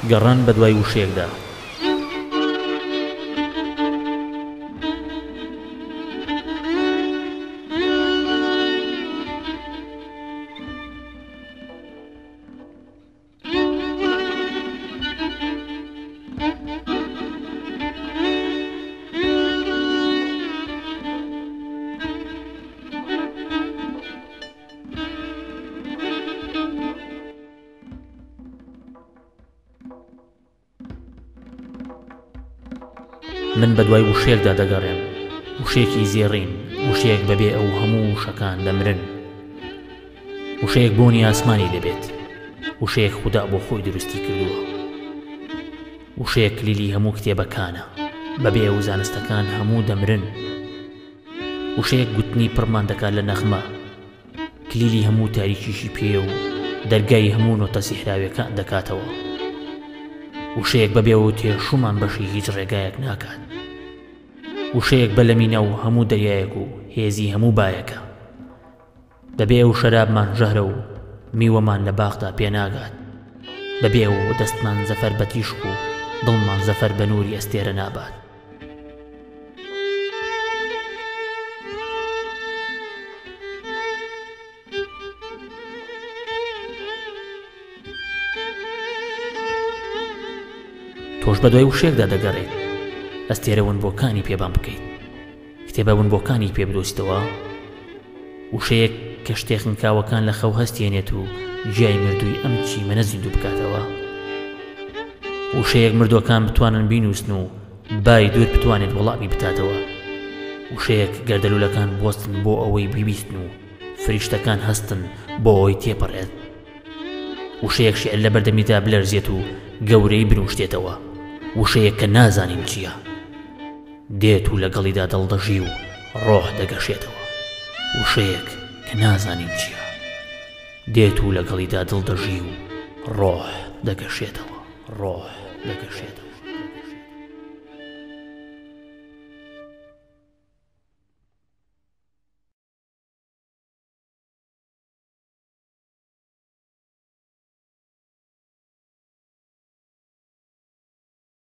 گەڕان بە دوای وشەیەکدا. من بە دوای وشەیەکدا دەگەڕێم، وشەیەکی زێڕین، وشەیەک بەبێ ئەو هەموو وشەکان دەمرن، وشەیەک بۆنی ئاسمانی دەبێت، وشەیەک خودا بۆ خۆی دروستی کردووە، وشەیەک کلیلی هەموو کتێبەکانە، بەبێ ئەو زانستەکان هەموو دەمرن، وشەیەک گوتنی پڕمان دەکات لە نەغمە، کلیلی هەموو تاریکیشی پێ و دەرگای هەموو نۆتە سیحراویەکان دەکاتەوە، وشەیەک بەبێ و تێشومان بەشی هیچ ڕێگایەک ناکات، وشەیەک بە لەمینە و هەموو دەریایەک و هێزی هەموو بایەکە، بەبێ و شەرابمان ژەهرە و میوەمان لە باغدا پێناگات، بەبێ و دەستمان زەفەر بە تیشک و دڵمان زەفەر بە نووری ئەستێرە نابات. تۆش بە دوای وشەیەکدا دەگەڕێت، ئەستێرە ونبۆکانی پێبام بکەیت، کتێبە ونبۆکانی پێ بدۆستەوە، وشەیەک کە شتێ خنکاوەکان لە خەو هەستێنێت و جیای مردووی ئەم چیمەنە زیندوو بکاتەوە، وشەیەک مردوەکان بتوانن بینووسن و بای دوور بتوانێت وەڵامی بتاتەوە، وشەیەک گەردەلوولەکان بوەستن بۆ ئەوەی بیبیستن و فریشتەکان هەستن بۆ ئەوەی تێپەڕێت، وشەیەک شێعر لە بەردەمیدا بلەرزێت و گەورەی بنووشتێتەوە، وشەیەک کە نازانیم چییە، دێت و لەگەڵیدا دڵدەژی و ڕۆح دەگەشێتەوە، وشەیەک کە نازانیم چییە، دێت و لەگەڵیدا دڵدەژی و ڕۆح دەگەشێتەوە، ڕۆح دەگەشێتەوە.